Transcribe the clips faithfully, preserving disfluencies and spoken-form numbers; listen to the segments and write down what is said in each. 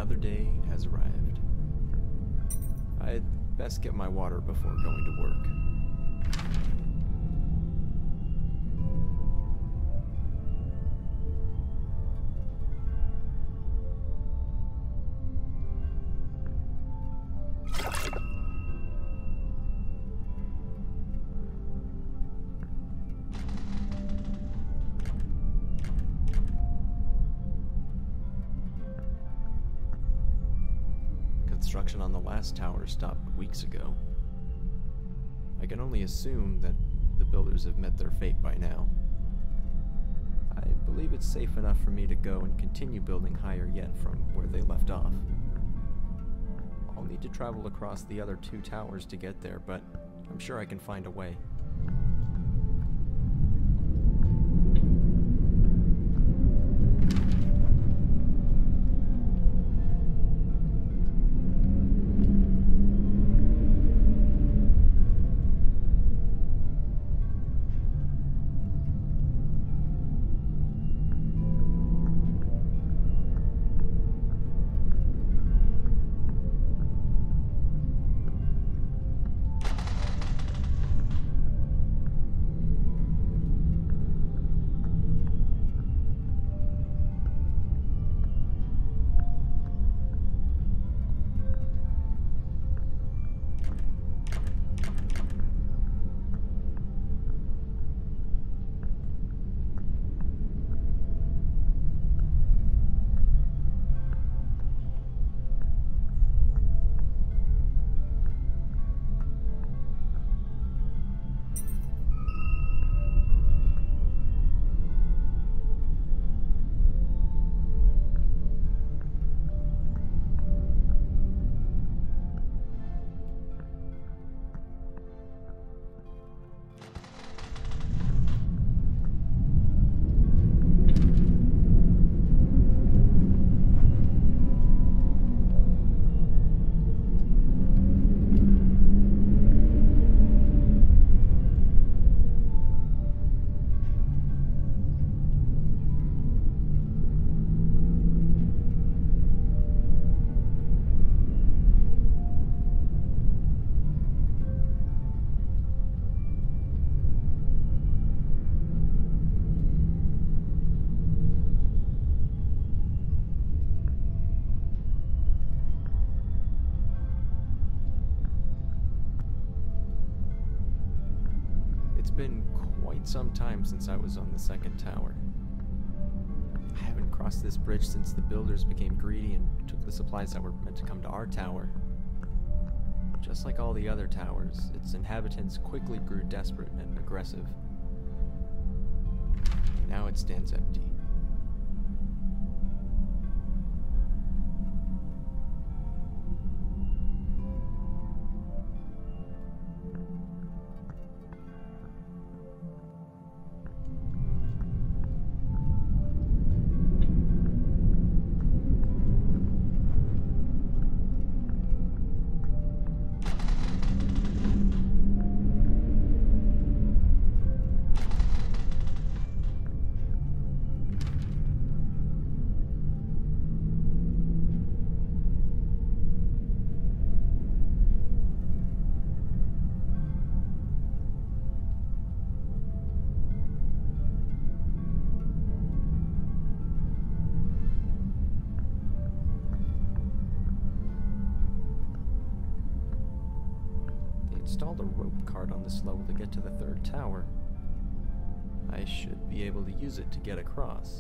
Another day has arrived. I'd best get my water before going to work. Construction on the last tower stopped weeks ago. I can only assume that the builders have met their fate by now. I believe it's safe enough for me to go and continue building higher yet from where they left off. I'll need to travel across the other two towers to get there, but I'm sure I can find a way. It's been quite some time since I was on the second tower. I haven't crossed this bridge since the builders became greedy and took the supplies that were meant to come to our tower. Just like all the other towers, its inhabitants quickly grew desperate and aggressive. Now it stands empty. Installed a rope cart on this level to get to the third tower. I should be able to use it to get across.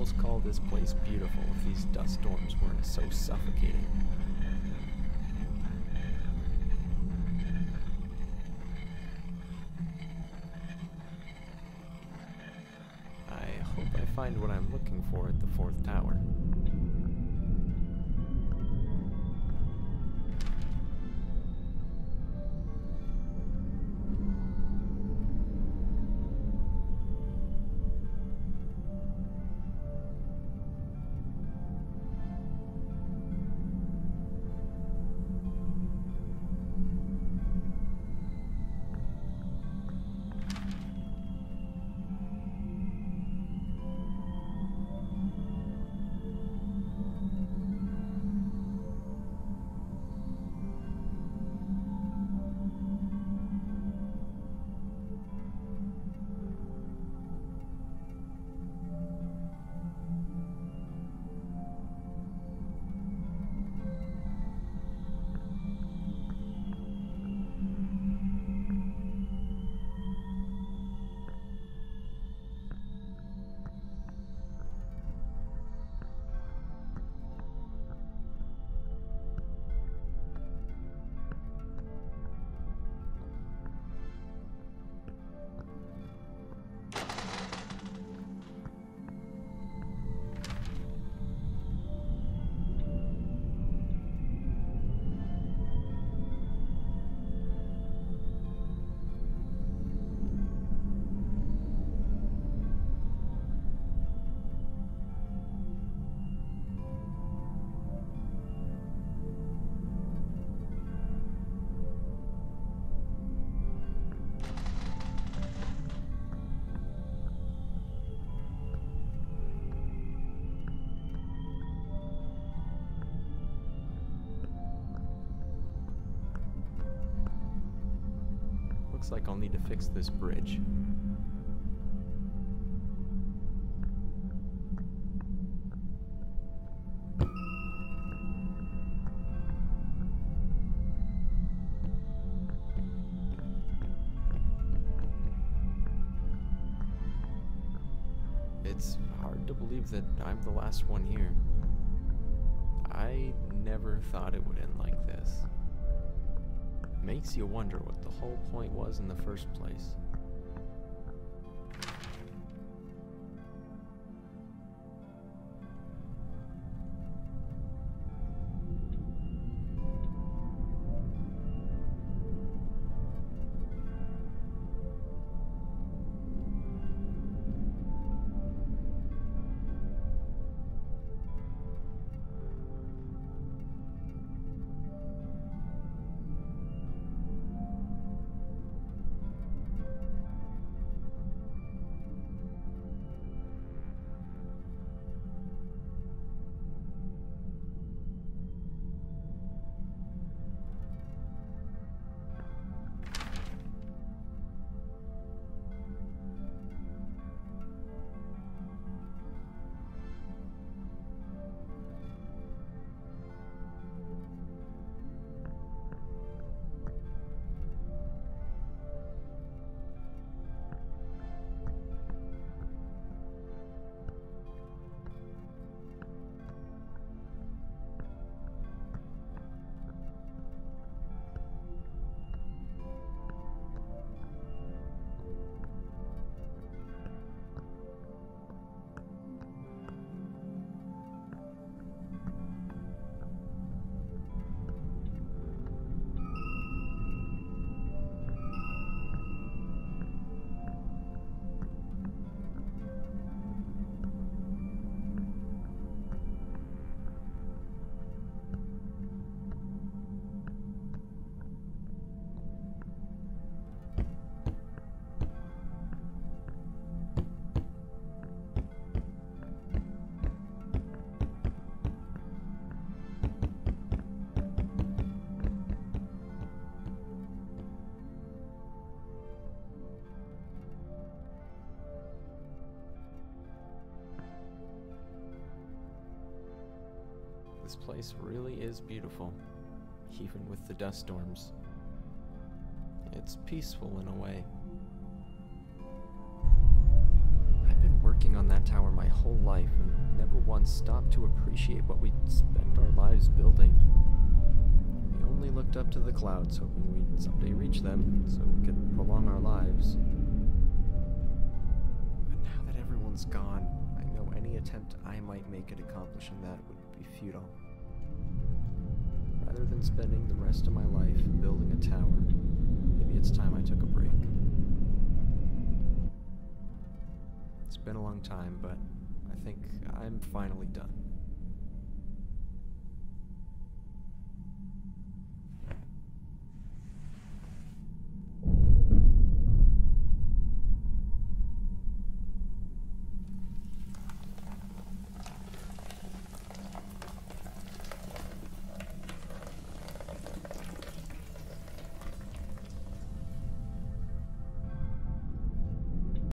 almost call this place beautiful if these dust storms weren't so suffocating. I hope I find what I'm looking for at the fourth tower. Looks like I'll need to fix this bridge. It's hard to believe that I'm the last one here. I never thought it would end like this. Makes you wonder what the whole point was in the first place. This place really is beautiful, even with the dust storms. It's peaceful in a way. I've been working on that tower my whole life, and never once stopped to appreciate what we'd spent our lives building. We only looked up to the clouds, hoping we'd someday reach them, so we could prolong our lives. But now that everyone's gone, I know any attempt I might make at accomplishing that would be futile. Rather than spending the rest of my life building a tower, maybe it's time I took a break. It's been a long time, but I think I'm finally done.